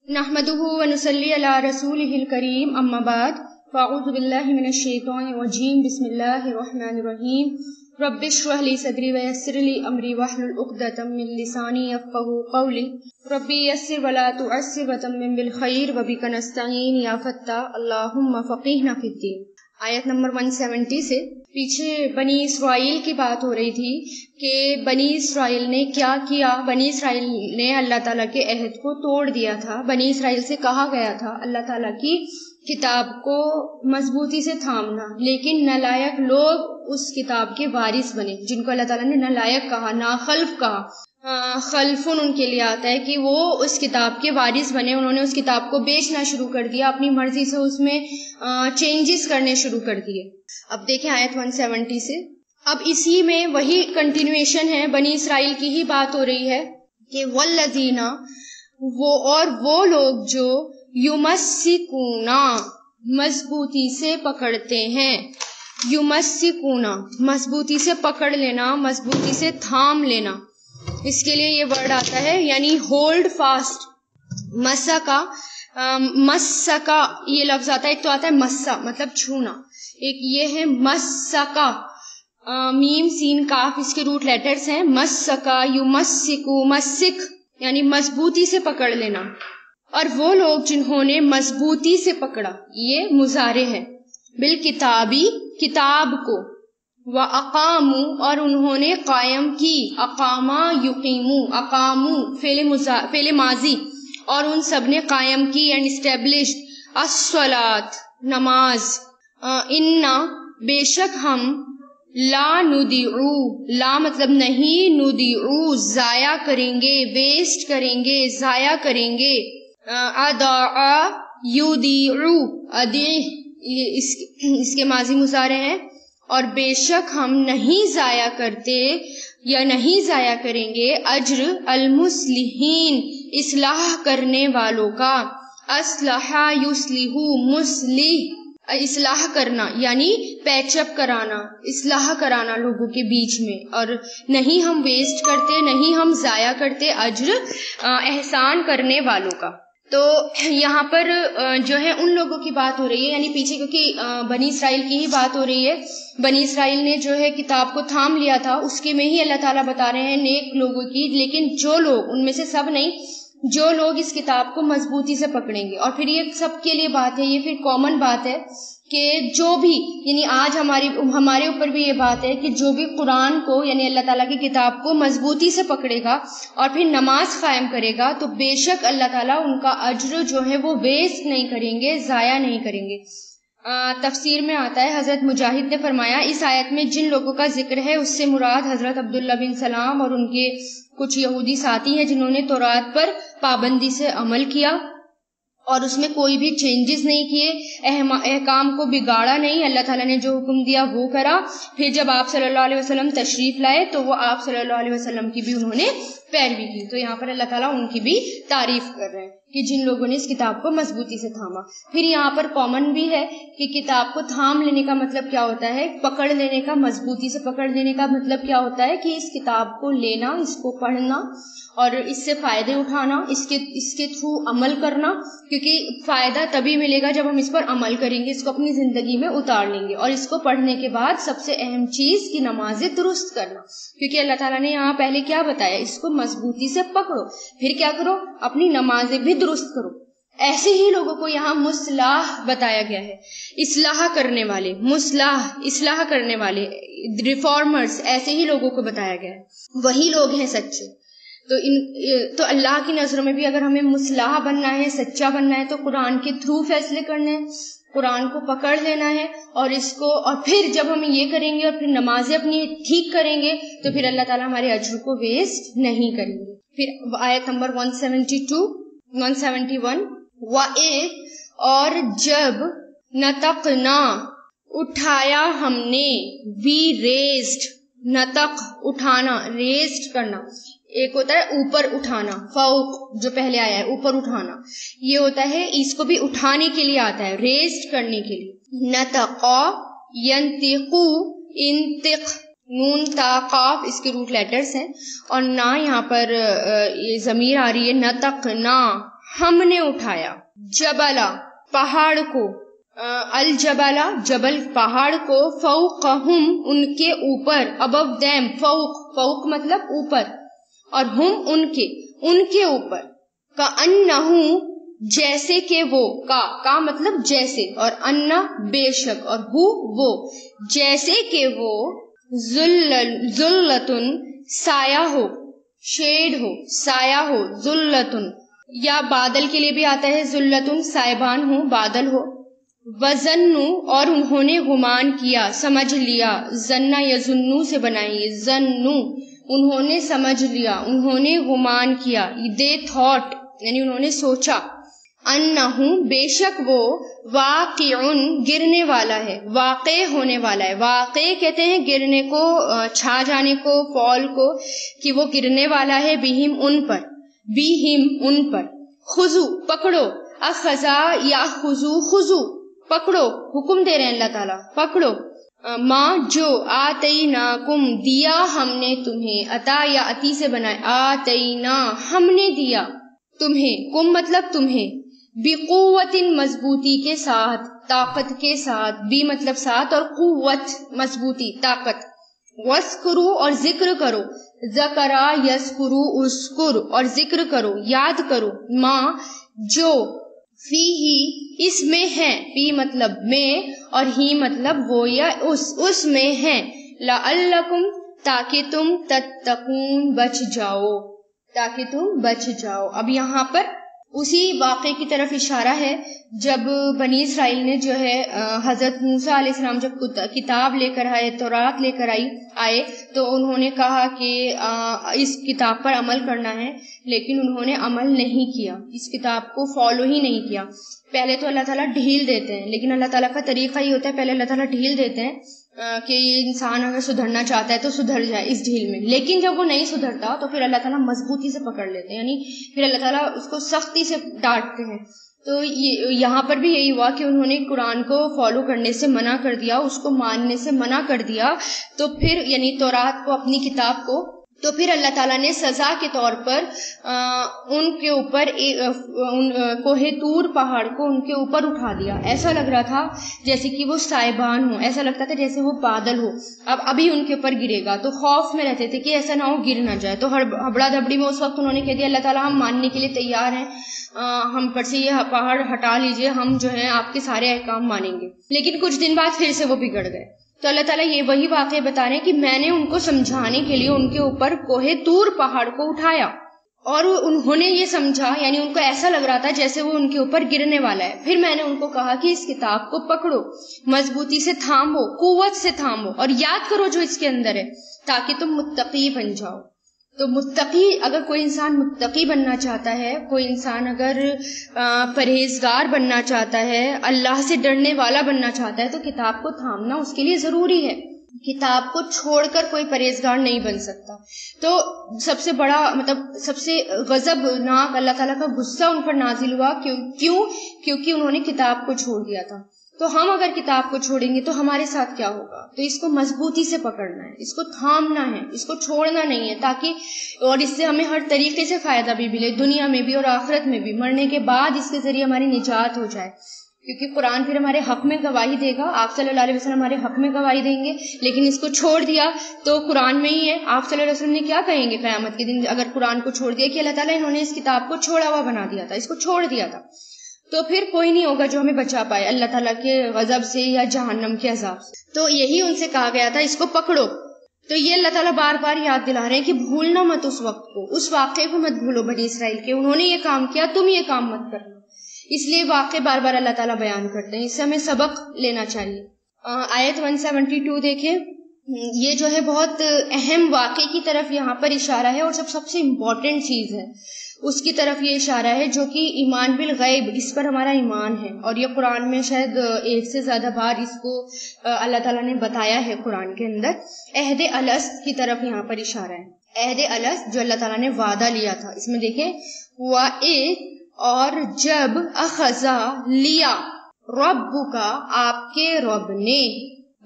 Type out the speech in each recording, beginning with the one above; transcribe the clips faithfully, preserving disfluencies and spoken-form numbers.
نحمده ونصلي على رسوله الكريم اما بعد فاعوذ بالله من الشیطان الرجیم بسم اللہ الرحمن الرحیم رب اشرح لي صدری ويسر لي امری واحلل عقدۃ من لسانی یفقهوا قولی ربی یسر ولا تعسر وتمم بالخیر وبک نستعین یا فتاح اللہم فقہنا فی الدین۔ آیت نمبر ایک سو ستر سے پیچھے بنی اسرائیل کی بات ہو رہی تھی کہ بنی اسرائیل نے کیا کیا۔ بنی اسرائیل نے اللہ تعالیٰ کے عہد کو توڑ دیا تھا۔ بنی اسرائیل سے کہا گیا تھا اللہ تعالیٰ کی کتاب کو مضبوطی سے تھامنا، لیکن نالائق لوگ اس کتاب کے وارث بنے، جن کو اللہ تعالیٰ نے نالائق کہا، ناخلف کہا۔ خلفن ان کے لیے آتا ہے کہ وہ اس کتاب کے وارث بنے۔ انہوں نے اس کتاب کو بیچنا شروع کر دیا، اپنی مرضی سے اس میں چینجز کرنے شروع کر دیے۔ اب دیکھیں آیت ایک سو ستر سے، اب اسی میں وہی کنٹینویشن ہے، بنی اسرائیل کی ہی بات ہو رہی ہے کہ والذین، وہ اور وہ لوگ جو یمسکونا، مضبوطی سے پکڑتے ہیں، یمسکونا مضبوطی سے پکڑ لینا، مضبوطی سے تھام لینا، اس کے لیے یہ ورڈ آتا ہے یعنی ہولڈ فاسٹ۔ مسکا، مسکا یہ لفظ آتا ہے، ایک تو آتا ہے مسا مطلب چھونا، ایک یہ ہے مسکا، میم سین کاف اس کے روٹ لیٹرز ہیں، مسکا، یمسکو، مسک یعنی مضبوطی سے پکڑ لینا۔ اور وہ لوگ جنہوں نے مضبوطی سے پکڑا، یہ مضارع ہے، بالکتابی کتاب کو، وَأَقَامُوا اور انہوں نے قائم کی، اقامہ یقیمو، اقامو فعل ماضی، اور ان سب نے قائم کی اینڈ اسٹیبلشڈ الصلاۃ نماز، انا بے شک ہم، لا ندیعو، لا مطلب نہیں، ندیعو ضائع کریں گے، ویسٹ کریں گے، ضائع کریں گے، اضاع یضیع، ادیع اس, اس کے ماضی مضارع ہیں، اور بے شک ہم نہیں ضائع کرتے یا نہیں ضائع کریں گے اجر المصلحین، اصلاح کرنے والوں کا۔ اصلح یصلح، مصلح اصلاح کرنا یعنی پیچ اپ کرانا، اصلاح کرانا لوگوں کے بیچ میں، اور نہیں ہم ویسٹ کرتے، نہیں ہم ضائع کرتے اجر احسان کرنے والوں کا۔ تو یہاں پر جو ہے ان لوگوں کی بات ہو رہی ہے، یعنی پیچھے کیونکہ بنی اسرائیل کی ہی بات ہو رہی ہے، بنی اسرائیل نے جو ہے کتاب کو تھام لیا تھا، اس کے میں ہی اللہ تعالیٰ بتا رہے ہیں نیک لوگوں کی، لیکن جو لوگ، ان میں سے سب نہیں، جو لوگ اس کتاب کو مضبوطی سے پکڑیں گے۔ اور پھر یہ سب کے لیے بات ہے، یہ پھر کامن بات ہے کہ جو بھی، یعنی آج ہماری ہمارے اوپر بھی یہ بات ہے کہ جو بھی قرآن کو یعنی اللہ تعالیٰ کی کتاب کو مضبوطی سے پکڑے گا اور پھر نماز قائم کرے گا تو بے شک اللہ تعالیٰ ان کا اجر جو ہے وہ ویسٹ نہیں کریں گے، ضائع نہیں کریں گے۔ آ, تفسیر میں آتا ہے، حضرت مجاہد نے فرمایا اس آیت میں جن لوگوں کا ذکر ہے اس سے مراد حضرت عبداللہ بن سلام اور ان کے کچھ یہودی ساتھی ہیں جنہوں نے تورات پر پابندی سے عمل کیا اور اس میں کوئی بھی چینجز نہیں کیے، احکام کو بگاڑا نہیں، اللہ تعالیٰ نے جو حکم دیا وہ کرا۔ پھر جب آپ صلی اللہ علیہ وسلم تشریف لائے تو وہ آپ صلی اللہ علیہ وسلم کی بھی انہوں نے پیروی کی۔ تو یہاں پر اللہ تعالیٰ ان کی بھی تعریف کر رہے ہیں کہ جن لوگوں نے اس کتاب کو مضبوطی سے تھاما۔ پھر یہاں پر کامن بھی ہے کہ کتاب کو تھام لینے کا مطلب کیا ہوتا ہے، پکڑ لینے کا، مضبوطی سے پکڑ لینے کا مطلب کیا ہوتا ہے کہ اس کتاب کو لینا، اس کو پڑھنا اور اس سے فائدے اٹھانا، اس کے اس کے تھرو عمل کرنا، کیونکہ فائدہ تبھی ملے گا جب ہم اس پر عمل کریں گے، اس کو اپنی زندگی میں اتار لیں گے۔ اور اس کو پڑھنے کے بعد سب سے اہم چیز کی نمازیں درست کرنا، کیونکہ اللہ تعالیٰ نے یہاں پہلے کیا بتایا، اس کو مضبوطی سے پکڑو، پھر کیا کرو، اپنی نمازیں بھی درست کرو۔ ایسے ہی لوگوں کو یہاں مصلح بتایا گیا ہے، اصلاح کرنے والے، مصلح اصلاح کرنے والے، ریفارمرز، ایسے ہی لوگوں کو بتایا گیا ہے، وہی لوگ ہیں سچے۔ تو ان تو اللہ کی نظروں میں بھی اگر ہمیں مصلح بننا ہے، سچا بننا ہے تو قرآن کے تھرو فیصلے کرنے ہیں، قرآن کو پکڑ لینا ہے اور اس کو، اور پھر جب ہم یہ کریں گے اور پھر نمازیں اپنی ٹھیک کریں گے تو پھر اللہ تعالیٰ ہمارے اجر کو ویسٹ نہیں کریں گے۔ پھر آیت نمبر ایک سو بہتر، ایک سو اکہتر، وَإِذْ اور جب، نَتَقْنَا اٹھایا ہم نے، وی ریزڈ، نتق اٹھانا، ریزڈ کرنا، ایک ہوتا ہے اوپر اٹھانا، فوق جو پہلے آیا ہے اوپر اٹھانا، یہ ہوتا ہے اس کو بھی اٹھانے کے لیے آتا ہے، ریزڈ کرنے کے لیے۔ نتقا ینتقو، انتق، نون تا قاف اس کے روٹ لیٹرز ہیں، اور نا یہاں پر یہ ضمیر آ رہی ہے، نتقنا، ہم نے اٹھایا، جبلا پہاڑ کو، الجبلا جبل پہاڑ کو، فوقہم ان کے اوپر، above them، فوق فوق مطلب اوپر، اور ہم ان کے ان کے اوپر، کأنہو جیسے کہ وہ، کا کا مطلب جیسے، اور انا بے شک، اور ہو وہ، جیسے کہ وہ، ذلتن سایہ ہو، شیڈ ہو، سایہ ہو، ذلتن، یا بادل کے لیے بھی آتا ہے ذلتن، سائبان ہو، بادل ہو، وزنو اور انہوں نے گمان کیا، سمجھ لیا، زنا یظنو سے بنائی، زنو انہوں نے سمجھ لیا، انہوں نے گمان کیا، دے تھاٹ یعنی انہوں نے سوچا، انہو بے شک وہ، واقعن گرنے والا ہے، واقع ہونے والا ہے، واقع کہتے ہیں گرنے کو، چھا جانے کو، فال کو، کہ وہ گرنے والا ہے، بہم ان پر، بہم ان پر، خذو پکڑو، اخذا یا خذو خذو پکڑو، حکم دے رہے ہیں اللہ تعالیٰ، پکڑو، ماں جو، آتیناکم دیا ہم نے تمہیں، عطا یا عطی سے بنائے، آتینا ہم نے دیا تمہیں، کم مطلب تمہیں، بقوت مضبوطی کے ساتھ، طاقت کے ساتھ، بی مطلب ساتھ، اور قوت مضبوطی طاقت، وَاسْکُرُوا اور ذکر کرو، ذکرا یذکرو اذکر اور ذکر کرو، یاد کرو، ماں جو، فی ہی اس میں ہے، فی مطلب میں، اور ہی مطلب وہ یا اس، اس میں ہے، لعلکم تاکہ تم، تتقون بچ جاؤ، تاکہ تم بچ جاؤ۔ اب یہاں پر اسی واقعے کی طرف اشارہ ہے جب بنی اسرائیل نے جو ہے حضرت موسیٰ علیہ السلام جب کتاب لے کر آئے، تورات لے کر آئی آئے تو انہوں نے کہا کہ اس کتاب پر عمل کرنا ہے، لیکن انہوں نے عمل نہیں کیا، اس کتاب کو فالو ہی نہیں کیا۔ پہلے تو اللہ تعالیٰ ڈھیل دیتے ہیں، لیکن اللہ تعالیٰ کا طریقہ یہ ہوتا ہے پہلے اللہ تعالیٰ ڈھیل دیتے ہیں کہ انسان اگر سدھرنا چاہتا ہے تو سدھر جائے اس ڈھیل میں، لیکن جب وہ نہیں سدھرتا تو پھر اللہ تعالیٰ مضبوطی سے پکڑ لیتے ہیں، یعنی پھر اللہ تعالیٰ اس کو سختی سے ڈانٹتے ہیں۔ تو یہاں پر بھی یہی ہوا کہ انہوں نے قرآن کو فالو کرنے سے منع کر دیا، اس کو ماننے سے منع کر دیا، تو پھر یعنی تورات کو، اپنی کتاب کو، تو پھر اللہ تعالیٰ نے سزا کے طور پر ان کے اوپر کوہ طور پہاڑ کو ان کے اوپر اٹھا دیا۔ ایسا لگ رہا تھا جیسے کہ وہ سائبان ہو، ایسا لگتا تھا جیسے وہ بادل ہو، اب ابھی ان کے اوپر گرے گا، تو خوف میں رہتے تھے کہ ایسا نہ ہو گر نہ جائے۔ تو ہبڑا دبڑی میں اس وقت انہوں نے کہہ دیا اللہ تعالیٰ ہم ماننے کے لیے تیار ہیں، ہم پر سے یہ پہاڑ ہٹا لیجئے، ہم جو ہے آپ کے سارے احکام مانیں گے۔ لیکن کچھ دن بعد پھر سے وہ بگڑ گئے۔ تو اللہ تعالیٰ یہ وہی واقعہ بتا رہے ہیں کہ میں نے ان کو سمجھانے کے لیے ان کے اوپر کوہ طور پہاڑ کو اٹھایا، اور انہوں نے یہ سمجھا، یعنی ان کو ایسا لگ رہا تھا جیسے وہ ان کے اوپر گرنے والا ہے۔ پھر میں نے ان کو کہا کہ اس کتاب کو پکڑو، مضبوطی سے تھامو، قوت سے تھامو، اور یاد کرو جو اس کے اندر ہے، تاکہ تم متقی بن جاؤ۔ تو متقی، اگر کوئی انسان متقی بننا چاہتا ہے، کوئی انسان اگر پرہیزگار بننا چاہتا ہے، اللہ سے ڈرنے والا بننا چاہتا ہے، تو کتاب کو تھامنا اس کے لیے ضروری ہے۔ کتاب کو چھوڑ کر کوئی پرہیزگار نہیں بن سکتا۔ تو سب سے بڑا مطلب سب سے غضب ناک اللہ تعالیٰ کا غصہ ان پر نازل ہوا، کیوں کیوں کیونکہ انہوں نے کتاب کو چھوڑ دیا تھا۔ تو ہم اگر کتاب کو چھوڑیں گے تو ہمارے ساتھ کیا ہوگا؟ تو اس کو مضبوطی سے پکڑنا ہے، اس کو تھامنا ہے، اس کو چھوڑنا نہیں ہے، تاکہ اور اس سے ہمیں ہر طریقے سے فائدہ بھی ملے، دنیا میں بھی اور آخرت میں بھی، مرنے کے بعد اس کے ذریعے ہماری نجات ہو جائے، کیونکہ قرآن پھر ہمارے حق میں گواہی دے گا، آپ صلی اللہ علیہ وسلم ہمارے حق میں گواہی دیں گے۔ لیکن اس کو چھوڑ دیا تو قرآن میں ہی ہے، آپ صلی اللہ علیہ وسلم نے کیا کہیں گے قیامت کے دن اگر قرآن کو چھوڑ دیا کہ اللہ تعالیٰ انہوں نے اس کتاب کو چھوڑا ہوا بنا دیا تھا، اس کو چھوڑ دیا تھا، تو پھر کوئی نہیں ہوگا جو ہمیں بچا پائے اللہ تعالیٰ کے غضب سے یا جہنم کے عذاب سے۔ تو یہی ان سے کہا گیا تھا اس کو پکڑو۔ تو یہ اللہ تعالیٰ بار بار یاد دلا رہے ہیں کہ بھولنا مت اس وقت کو، اس واقعے کو مت بھولو بنی اسرائیل کے، انہوں نے یہ کام کیا، تم یہ کام مت کرنا۔ اس لیے واقعے بار بار اللہ تعالیٰ بیان کرتے ہیں، اس سے ہمیں سبق لینا چاہیے۔ آیت ایک سو بہتر دیکھیں، یہ جو ہے بہت اہم واقعے کی طرف یہاں پر اشارہ ہے، اور سب سب سے امپورٹنٹ چیز ہے اس کی طرف یہ اشارہ ہے، جو کہ ایمان بالغیب، اس پر ہمارا ایمان ہے۔ اور یہ قرآن میں شاید ایک سے زیادہ بار اس کو اللہ تعالیٰ نے بتایا ہے قرآن کے اندر۔ عہد الست کی طرف یہاں پر اشارہ ہے، عہد الست جو اللہ تعالیٰ نے وعدہ لیا تھا، اس میں دیکھیں وَإِذْ اور جب، اخذا لیا، رب کا آپ کے رب نے،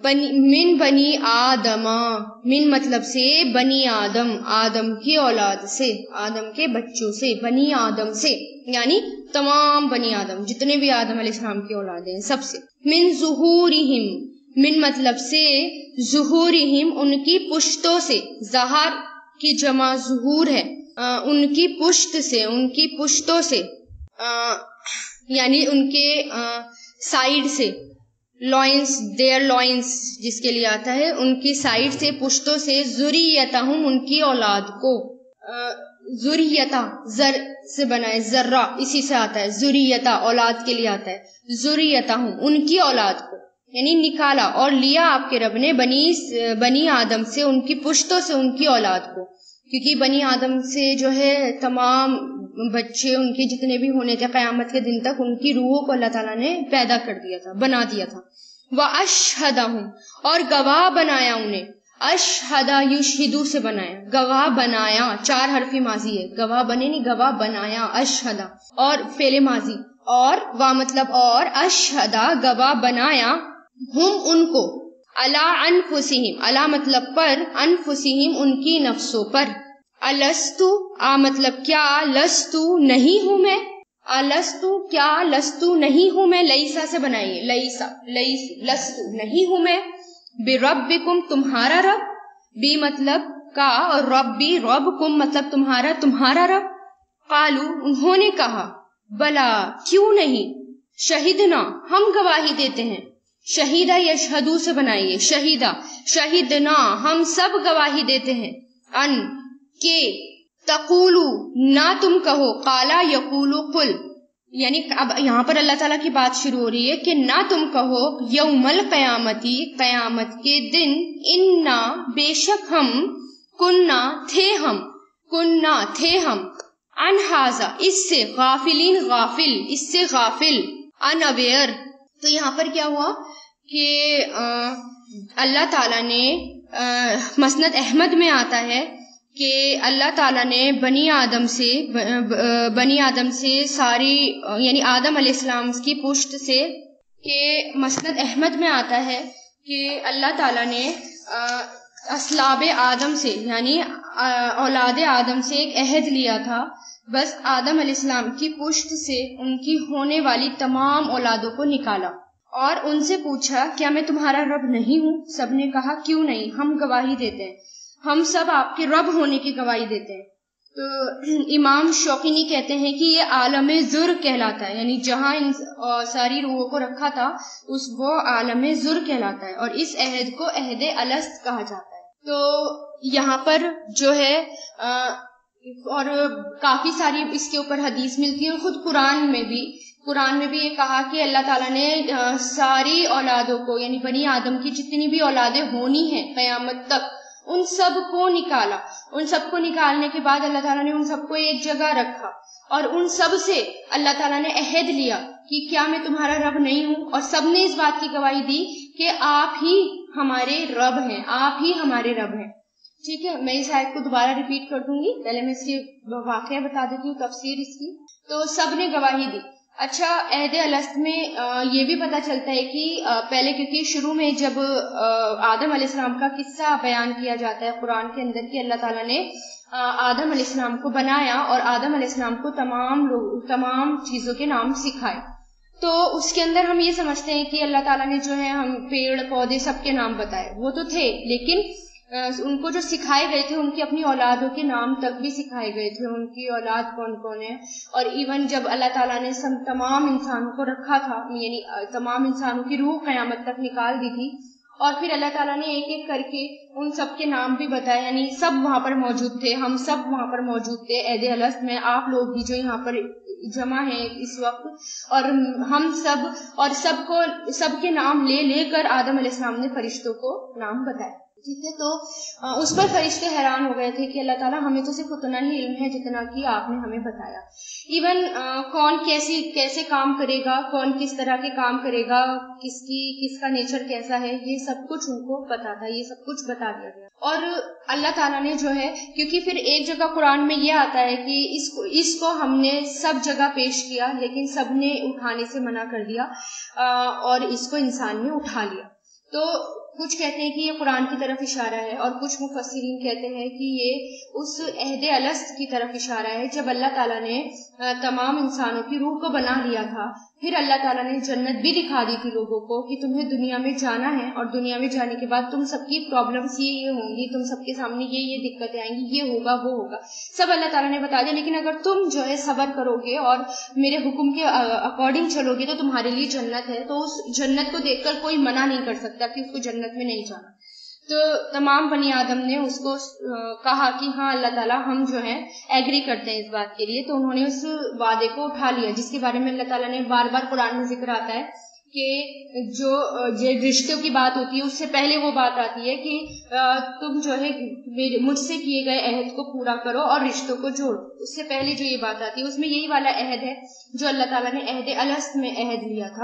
بنی من بنی آدم، من مطلب سے بنی آدم، آدم کی اولاد سے، آدم کے بچوں سے، بنی آدم سے یعنی تمام بنی آدم جتنے بھی آدم علیہ السلام کی اولاد ہیں سب سے. من ظہورہم، من مطلب سے ظہورہم ان کی پشتوں سے، ظہر کی جمع ظہور ہے، آ, ان کی پشت سے، ان کی پشتوں سے آ, یعنی ان کے سائیڈ سے، لوئنس، دیئر لوئنس جس کے لیے آتا ہے، ان کی سائیڈ سے، پشتوں سے، ذریتہم ان کی اولاد کو، ذریتہ زر سے بنائے، ذرہ اسی سے آتا ہے، ذریتہ اولاد کے لیے آتا ہے، ذریتہم ان کی اولاد کو یعنی نکالا اور لیا آپ کے رب نے بنی بنی آدم سے، ان کی پشتوں سے ان کی اولاد کو، کیونکہ بنی آدم سے جو ہے تمام بچے ان کے جتنے بھی ہونے تھے قیامت کے دن تک، ان کی روحوں کو اللہ تعالیٰ نے پیدا کر دیا تھا، بنا دیا تھا. وَأَشْهَدَهُمْ اور گواہ بنایا انہیں، اشہدہ یشہدو سے بنایا، گواہ بنایا، چار حرفی ماضی ہے، گواہ بنے نہیں، گواہ بنایا، اشہدہ اور فعل ماضی، اور وا مطلب اور، اشہدہ گواہ بنایا، ہم ان کو، علی انفسہم، علی مطلب پر، انفسہم ان کی نفسوں پر، الستو آ مطلب کیا، لستو نہیں ہوں میں، الستو کیا، لستو نہیں ہوں میں، لیسا سے بنائیے، لیسا لیس لستو نہیں ہوں میں، بربکم تمہارا رب، بی مطلب کا، اور ربی ربکم مطلب تمہارا تمہارا رب. قالو انہوں نے کہا، بلا کیوں نہیں، شہدنا ہم گواہی دیتے ہیں، شہیدہ یشہدو سے بنائیے، شہیدہ شہدنا ہم سب گواہی دیتے ہیں، ان کہ، تقولو نہ تم کہو، قالا یقولو قل، یعنی اب یہاں پر اللہ تعالیٰ کی بات شروع ہو رہی ہے کہ نہ تم کہو، یوم القیامتی قیامت کے دن، انا بے شک ہم، کننا تھے ہم، کننا تھے ہم، انہذا اس سے، غافلین غافل، اس سے غافل، انویئر. تو یہاں پر کیا ہوا کہ اللہ تعالیٰ نے، مسند احمد میں آتا ہے کہ اللہ تعالیٰ نے بنی آدم سے بنی آدم سے ساری یعنی آدم علیہ السلام کی پشت سے، کہ مسند احمد میں آتا ہے کہ اللہ تعالیٰ نے اسلاب آدم سے یعنی اولاد آدم سے ایک عہد لیا تھا، بس آدم علیہ السلام کی پشت سے ان کی ہونے والی تمام اولادوں کو نکالا اور ان سے پوچھا کیا میں تمہارا رب نہیں ہوں؟ سب نے کہا کیوں نہیں، ہم گواہی دیتے ہیں، ہم سب آپ کے رب ہونے کی گواہی دیتے ہیں. تو امام شوقینی کہتے ہیں کہ یہ عالم ذر کہلاتا ہے، یعنی جہاں ان ساری روحوں کو رکھا تھا اس وہ عالم ذر کہلاتا ہے، اور اس عہد کو عہد الست کہا جاتا ہے. تو یہاں پر جو ہے اور کافی ساری اس کے اوپر حدیث ملتی ہے، خود قرآن میں بھی قرآن میں بھی یہ کہا کہ اللہ تعالیٰ نے ساری اولادوں کو یعنی بنی آدم کی جتنی بھی اولادیں ہونی ہیں قیامت تک ان سب کو نکالا. ان سب کو نکالنے کے بعد اللہ تعالیٰ نے ان سب کو ایک جگہ رکھا اور ان سب سے اللہ تعالیٰ نے عہد لیا کہ کیا میں تمہارا رب نہیں ہوں، اور سب نے اس بات کی گواہی دی کہ آپ ہی ہمارے رب ہیں، آپ ہی ہمارے رب ہیں. ٹھیک ہے، میں اس آیت کو دوبارہ ریپیٹ کر دوں گی، پہلے میں اس کی واقعہ بتا دیتی ہوں، تفسیر اس کی. تو سب نے گواہی دی. اچھا، عہد الست میں یہ بھی پتہ چلتا ہے کہ پہلے کیونکہ شروع میں جب آدم علیہ السلام کا قصہ بیان کیا جاتا ہے قرآن کے اندر کہ اللہ تعالیٰ نے آدم علیہ السلام کو بنایا اور آدم علیہ السلام کو تمام لوگ تمام چیزوں کے نام سکھائے، تو اس کے اندر ہم یہ سمجھتے ہیں کہ اللہ تعالیٰ نے جو ہے ہم پیڑ پودے سب کے نام بتائے، وہ تو تھے لیکن ان کو جو سکھائے گئے تھے ان کی اپنی اولادوں کے نام تک بھی سکھائے گئے تھے، ان کی اولاد کون کون ہے. اور ایون جب اللہ تعالیٰ نے سب تمام انسانوں کو رکھا تھا یعنی تمام انسانوں کی روح قیامت تک نکال دی تھی، اور پھر اللہ تعالیٰ نے ایک ایک کر کے ان سب کے نام بھی بتائے، یعنی سب وہاں پر موجود تھے، ہم سب وہاں پر موجود تھے عہد الست میں، آپ لوگ بھی جو یہاں پر جمع ہیں اس وقت، اور ہم سب اور سب کو سب کے نام لے لے کر آدم علیہ السلام نے فرشتوں کو نام بتائے. ٹھیک ہے، تو اس پر فرشتے حیران ہو گئے تھے کہ اللہ تعالیٰ ہمیں تو صرف اتنا ہی علم ہے جتنا کہ آپ نے ہمیں بتایا. ایون کون کیسی کیسے کام کرے گا، کون کس طرح کے کام کرے گا، کس کی کس کا نیچر کیسا ہے، یہ سب کچھ ان کو پتا تھا، یہ سب کچھ بتا دیا گیا. اور اللہ تعالیٰ نے جو ہے کیونکہ پھر ایک جگہ قرآن میں یہ آتا ہے کہ اس کو اس کو ہم نے سب جگہ پیش کیا لیکن سب نے اٹھانے سے منع کر دیا اور اس کو انسان نے اٹھا لیا. تو کچھ کہتے ہیں کہ یہ قرآن کی طرف اشارہ ہے، اور کچھ مفسرین کہتے ہیں کہ یہ اس عہد الست کی طرف اشارہ ہے جب اللہ تعالیٰ نے تمام انسانوں کی روح کو بنا لیا تھا، پھر اللہ تعالیٰ نے جنت بھی دکھا دی تھی لوگوں کو کہ تمہیں دنیا میں جانا ہے، اور دنیا میں جانے کے بعد تم سب کی پرابلمس یہ یہ ہوں گی، تم سب کے سامنے یہ یہ دقتیں آئیں گی، یہ ہوگا وہ ہوگا، سب اللہ تعالیٰ نے بتا دیا، لیکن اگر تم جو ہے صبر کرو گے اور میرے حکم کے اکارڈنگ چلو گے تو تمہارے لیے جنت ہے۔ تو اس جنت کو دیکھ کر کوئی منع نہیں کر سکتا کہ اس کو جنت میں نہیں جانا۔ تو تمام بنی آدم نے اس کو کہا کہ ہاں اللہ تعالیٰ ہم جو ہے ایگری کرتے ہیں اس بات کے لیے، تو انہوں نے اس وعدے کو اٹھا لیا، جس کے بارے میں اللہ تعالیٰ نے بار بار قرآن میں ذکر آتا ہے کہ جو رشتوں کی بات ہوتی ہے اس سے پہلے وہ بات آتی ہے کہ تم جو ہے مجھ سے کیے گئے عہد کو پورا کرو اور رشتوں کو جوڑو۔ اس سے پہلے جو یہ بات آتی ہے اس میں یہی والا عہد ہے جو اللہ تعالیٰ نے عہد الست میں عہد لیا تھا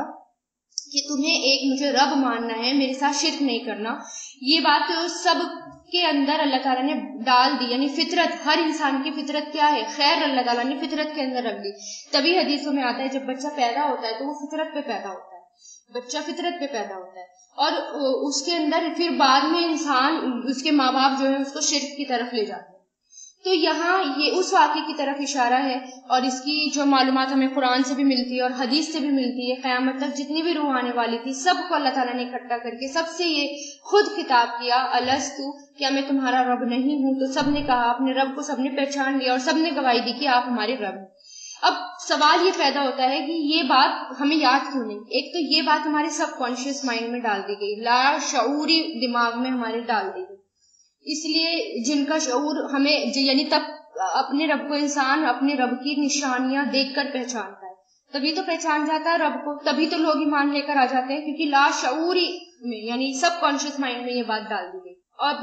کہ تمہیں ایک مجھے رب ماننا ہے، میرے ساتھ شرک نہیں کرنا۔ یہ بات سب کے اندر اللہ تعالیٰ نے ڈال دی، یعنی فطرت، ہر انسان کی فطرت کیا ہے؟ خیر اللہ تعالیٰ نے فطرت کے اندر رکھ دی۔ تبھی حدیثوں میں آتا ہے جب بچہ پیدا ہوتا ہے تو وہ فطرت پہ پیدا ہوتا ہے، بچہ فطرت پہ پیدا ہوتا ہے، اور اس کے اندر پھر بعد میں انسان، اس کے ماں باپ جو ہے اس کو شرک کی طرف لے جاتے ہیں۔ تو یہاں یہ اس واقعے کی طرف اشارہ ہے، اور اس کی جو معلومات ہمیں قرآن سے بھی ملتی ہے اور حدیث سے بھی ملتی ہے، قیامت تک جتنی بھی روح آنے والی تھی سب کو اللہ تعالیٰ نے اکٹھا کر کے سب سے یہ خود خطاب کیا، الستو، کیا میں تمہارا رب نہیں ہوں؟ تو سب نے کہا، اپنے رب کو سب نے پہچان لیا اور سب نے گواہی دی کہ آپ ہمارے رب ہیں۔ اب سوال یہ پیدا ہوتا ہے کہ یہ بات ہمیں یاد کیوں نہیں؟ ایک تو یہ بات ہمارے سب کانشیس مائنڈ میں ڈال دی گئی، لا شعوری دماغ میں ہمارے ڈال دی گئی، اس لیے جن کا شعور ہمیں، یعنی تب اپنے رب کو انسان اپنے رب کی نشانیاں دیکھ کر پہچانتا ہے، تبھی تو پہچان جاتا ہے رب کو، تبھی تو لوگ ایمان لے کر آ جاتے ہیں، کیونکہ لا شعوری میں یعنی سب کانشیس مائنڈ میں یہ بات ڈال دی گئی۔ اب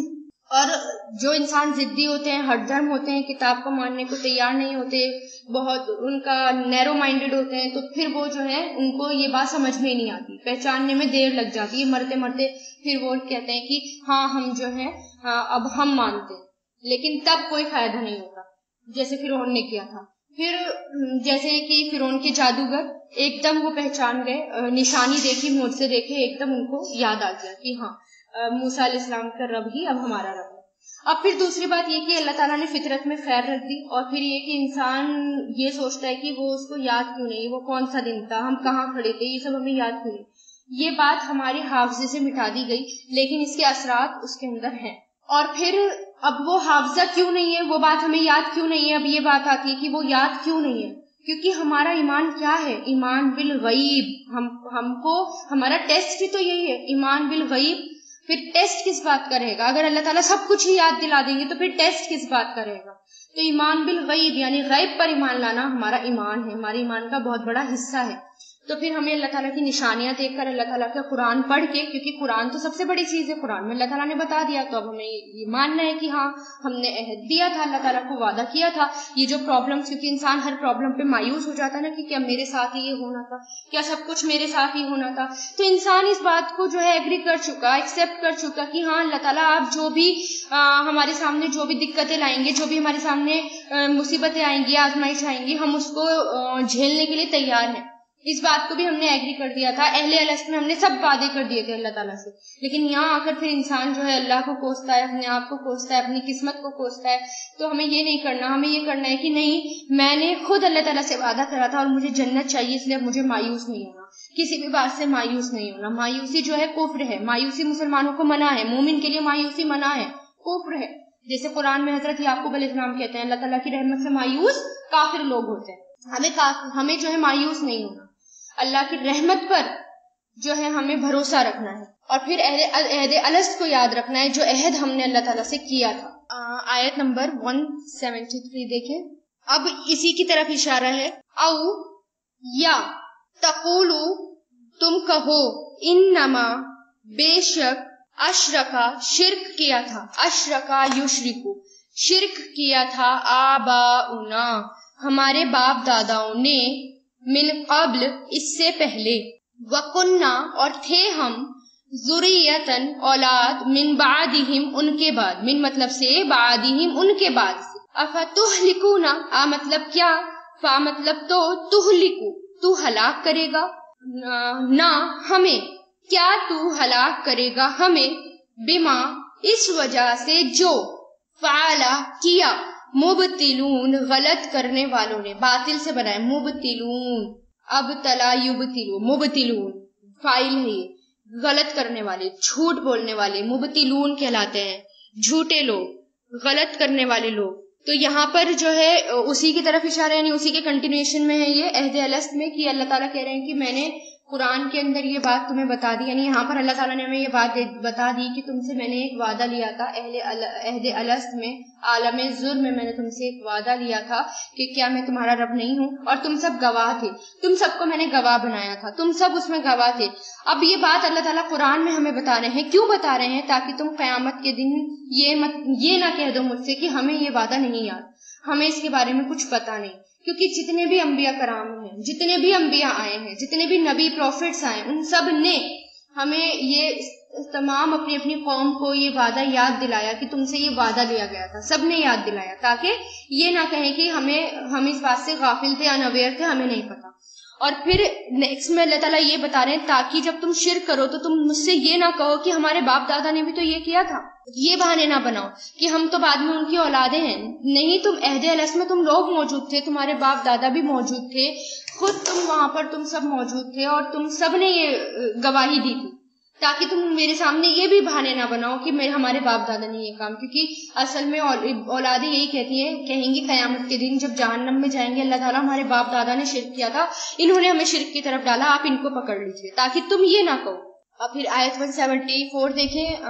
اور جو انسان ضدی ہوتے ہیں، ہٹ درم ہوتے ہیں، کتاب کو ماننے کو تیار نہیں ہوتے، بہت ان کا نیرو مائنڈڈ ہوتے ہیں، تو پھر وہ جو ہے ان کو یہ بات سمجھ میں نہیں آتی، پہچاننے میں دیر لگ جاتی ہے، مرتے مرتے پھر وہ کہتے ہیں کہ ہاں ہم جو ہے اب ہم مانتے ہیں، لیکن تب کوئی فائدہ نہیں ہوتا، جیسے فرعون نے کیا تھا۔ پھر جیسے کہ فرعون کے جادوگر ایک دم وہ پہچان گئے، نشانی دیکھی، معجزے دیکھے، ایک دم ان کو یاد آ گیا کہ ہاں موسیٰ علیہ السلام کا رب ہی اب ہمارا رب ہے۔ اب پھر دوسری بات یہ کہ اللہ تعالیٰ نے فطرت میں خیر رکھ دی، اور پھر یہ کہ انسان یہ سوچتا ہے کہ وہ اس کو یاد کیوں نہیں، وہ کون سا دن تھا، ہم کہاں کھڑے تھے، یہ سب ہمیں یاد کیوں نہیں۔ یہ بات ہمارے حافظے سے مٹا دی گئی، لیکن اس کے اثرات اس کے اندر ہیں۔ اور پھر اب وہ حافظہ کیوں نہیں ہے، وہ بات ہمیں یاد کیوں نہیں ہے، اب یہ بات آتی ہے کہ وہ یاد کیوں نہیں ہے، کیونکہ ہمارا ایمان کیا ہے؟ ایمان بالغیب۔ ہم ہم کو ہمارا ٹیسٹ بھی تو یہی ہے، ایمان بالغیب۔ پھر ٹیسٹ کس بات کا رہے گا؟ اگر اللہ تعالیٰ سب کچھ ہی یاد دلا دیں گے تو پھر ٹیسٹ کس بات کا رہے گا؟ تو ایمان بالغیب یعنی غیب پر ایمان لانا ہمارا ایمان ہے، ہمارے ایمان کا بہت بڑا حصہ ہے۔ تو پھر ہمیں اللہ تعالیٰ کی نشانیاں دیکھ کر، اللہ تعالیٰ کا قرآن پڑھ کے، کیونکہ قرآن تو سب سے بڑی چیز ہے، قرآن میں اللہ تعالیٰ نے بتا دیا، تو اب ہمیں یہ ماننا ہے کہ ہاں ہم نے عہد دیا تھا، اللہ تعالیٰ کو وعدہ کیا تھا۔ یہ جو پرابلم، کیونکہ انسان ہر پرابلم پہ مایوس ہو جاتا ہے نا کہ کیا میرے ساتھ ہی یہ ہونا تھا، کیا سب کچھ میرے ساتھ ہی ہونا تھا، تو انسان اس بات کو جو ہے ایگری کر چکا، ایکسیپٹ کر چکا کہ ہاں اللہ تعالیٰ آپ جو بھی ہمارے سامنے جو بھی دقتیں لائیں گے، جو بھی ہمارے سامنے مصیبتیں آئیں گی، آزمائش آئیں گی، ہم اس کو جھیلنے کے لیے تیار ہیں۔ اس بات کو بھی ہم نے ایگری کر دیا تھا، اہل الست میں ہم نے سب وعدے کر دیے تھے اللہ تعالیٰ سے، لیکن یہاں آ کر پھر انسان جو ہے اللہ کو کوستا ہے، اپنے آپ کو کوستا ہے، اپنی قسمت کو کوستا ہے۔ تو ہمیں یہ نہیں کرنا، ہمیں یہ کرنا ہے کہ نہیں، میں نے خود اللہ تعالیٰ سے وعدہ کرا تھا اور مجھے جنت چاہیے، اس لیے مجھے مایوس نہیں ہونا، کسی بھی بات سے مایوس نہیں ہونا۔ مایوسی جو ہے کفر ہے، مایوسی مسلمانوں کو منع ہے، مومن کے لیے مایوسی منع ہے، کفر ہے۔ جیسے قرآن میں حضرت یعقوب علیہ السلام کہتے ہیں اللہ تعالیٰ کی رحمت سے مایوس کافر لوگ ہوتے ہیں، ہمیں ہمیں جو ہے مایوس نہیں ہونا، اللہ کی رحمت پر جو ہے ہمیں بھروسہ رکھنا ہے، اور پھر عہد الست کو یاد رکھنا ہے جو عہد ہم نے اللہ تعالیٰ سے کیا تھا۔ آیت نمبر ایک سو تہتر دیکھیں، اب اسی کی طرف اشارہ ہے، او یا تقولو، تم کہو، انما، بے شک، اشرکا، شرک کیا تھا، اشرکا یشرکو، شرک کیا تھا، آباؤنا، ہمارے باپ داداؤں نے، من قبل، اس سے پہلے، وَقُنَّا، اور تھے ہم، ذُرِّيَّةً، اولاد، من بعدہم، ان کے بعد، من مطلب سے، بعدہم، ان کے بعد سے، اَفَتُہْلِكُونَ، آ مطلب کیا، فا مطلب تو، تہلکو، تو ہلاک کرے گا، نہ ہمیں، کیا تو ہلاک کرے گا ہمیں، بما اس وجہ سے جو، فعلا کیا، مبتلون غلط کرنے والوں نے، باطل سے بنائے مبتلون، ابتلا یبتلو، مبتلون فاعل ہے یہ، غلط کرنے والے، جھوٹ بولنے والے مبتلون کہلاتے ہیں، جھوٹے لوگ، غلط کرنے والے لوگ۔ تو یہاں پر جو ہے اسی کی طرف اشارہ، یعنی اسی کے کنٹینیوشن میں ہے یہ عہد الست میں، کہ اللہ تعالیٰ کہہ رہے ہیں کہ میں نے قرآن کے اندر یہ بات تمہیں بتا دی، یعنی یہاں پر اللہ تعالیٰ نے ہمیں یہ بات بتا دی کہ تم سے میں نے ایک وعدہ لیا تھا عہد الست میں، عالم ذر میں میں نے تم سے ایک وعدہ لیا تھا کہ کیا میں تمہارا رب نہیں ہوں، اور تم سب گواہ تھے، تم سب کو میں نے گواہ بنایا تھا، تم سب اس میں گواہ تھے۔ اب یہ بات اللہ تعالیٰ قرآن میں ہمیں بتا رہے ہیں، کیوں بتا رہے ہیں؟ تاکہ تم قیامت کے دن یہ مت یہ نہ کہہ دو مجھ سے کہ ہمیں یہ وعدہ نہیں یاد، ہمیں اس کے بارے میں کچھ پتا نہیں، کیونکہ جتنے بھی انبیاء کرام ہیں، جتنے بھی انبیاء آئے ہیں، جتنے بھی نبی پروفٹس آئے، ان سب نے ہمیں یہ تمام اپنی اپنی قوم کو یہ وعدہ یاد دلایا کہ تم سے یہ وعدہ لیا گیا تھا، سب نے یاد دلایا، تاکہ یہ نہ کہیں کہ ہمیں ہم اس بات سے غافل تھے، انویئر تھے، ہمیں نہیں پتا۔ اور پھر نیکسٹ میں اللہ تعالیٰ یہ بتا رہے ہیں تاکہ جب تم شرک کرو تو تم مجھ سے یہ نہ کہو کہ ہمارے باپ دادا نے بھی تو یہ کیا تھا، یہ بہانے نہ بناؤ کہ ہم تو بعد میں ان کی اولادیں ہیں، نہیں، تم عہد الست میں تم لوگ موجود تھے، تمہارے باپ دادا بھی موجود تھے، خود تم وہاں پر تم سب موجود تھے، اور تم سب نے یہ گواہی دی تھی، تاکہ تم میرے سامنے یہ بھی بہانے نہ بناؤ کہ میرے ہمارے باپ دادا نے یہ کام، کیونکہ اصل میں اولادیں یہی کہتی ہیں، کہیں گی قیامت کے دن جب جہنم میں جائیں گے، اللہ تعالیٰ ہمارے باپ دادا نے شرک کیا تھا، انہوں نے ہمیں شرک کی طرف ڈالا، آپ ان کو پکڑ لیجیے، تاکہ تم یہ نہ کہو۔ اور پھر آیت ایک سو چوہتر دیکھیں،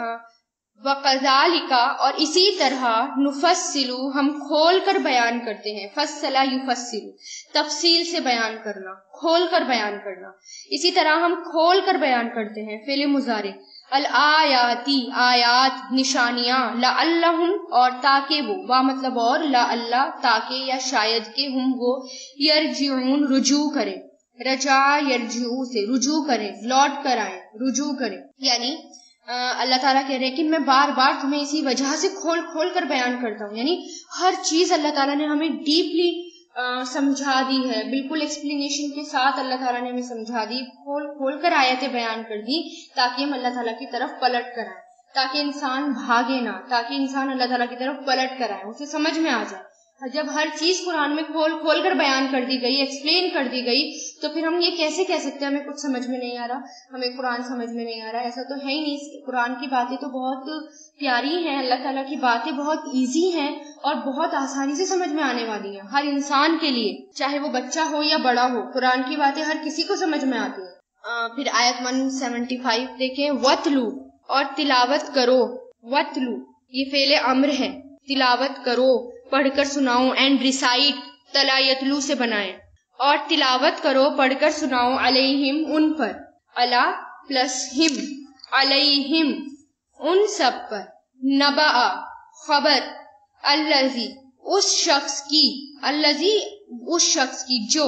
وَقَذَالِكَ اور اسی طرح نُفَصِّلُ ہم کھول کر بیان کرتے ہیں، فصلہ یفصل تفصیل سے بیان کرنا، کھول کر بیان کرنا، اسی طرح ہم کھول کر بیان کرتے ہیں، فعل مضارع، الآیاتی آیات نشانیاں، لعلہم اور تاکہ وہ، وا مطلب اور، لعلہ تاکہ یا شاید کہ ہم وہ، یرجعون رجوع کریں، رجع یرجعو سے رجوع کریں، لوٹ کر آئیں، رجوع کریں، یعنی اللہ تعالیٰ کہہ رہے ہیں کہ میں بار بار تمہیں اسی وجہ سے کھول کھول کر بیان کرتا ہوں، یعنی ہر چیز اللہ تعالیٰ نے ہمیں ڈیپلی سمجھا دی ہے، بالکل ایکسپلینیشن کے ساتھ اللہ تعالیٰ نے ہمیں سمجھا دی، کھول کھول کر آیتیں بیان کر دی تاکہ ہم اللہ تعالیٰ کی طرف پلٹ کر آئیں، تاکہ انسان بھاگے نہ، تاکہ انسان اللہ تعالیٰ کی طرف پلٹ کر آئے، اسے سمجھ میں آ جائے۔ جب ہر چیز قرآن میں کھول کھول کر بیان کر دی گئی، ایکسپلین کر دی گئی، تو پھر ہم یہ کیسے کہہ سکتے ہیں ہمیں کچھ سمجھ میں نہیں آ رہا، ہمیں قرآن سمجھ میں نہیں آ رہا؟ ایسا تو ہے ہی نہیں، قرآن کی باتیں تو بہت پیاری ہیں، اللہ تعالیٰ کی باتیں بہت ایزی ہیں اور بہت آسانی سے سمجھ میں آنے والی ہیں ہر انسان کے لیے، چاہے وہ بچہ ہو یا بڑا ہو، قرآن کی باتیں ہر کسی کو سمجھ میں آتی ہیں۔ پھر آیت ایک سو پچہتر دیکھیں، وَتْلُو اور تلاوت کرو، وَتْلُو یہ فعل امر ہے، تلاوت کرو، پڑھ کر سناؤ، اینڈ ریسائٹ تلا یتلو سے بنائیں، اور تلاوت کرو، پڑھ کر سناؤ، علیہم ان پر، علا پلس ہم، علیہم ان سب پر، نبأ خبر، الذی اس شخص کی، الذی اس شخص کی جو،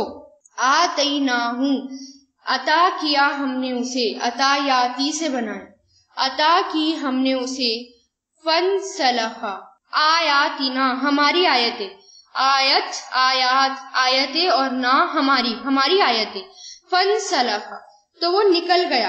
آتیناہ عطا کیا ہم نے اسے، عطا یاتی سے بنائیں، عطا کی ہم نے اسے، فنسلخ آیاتنا ہماری آیتیں، آیت آیات آیتیں اور نہ ہماری ہماری آیتیں، فنسلخ تو وہ نکل گیا،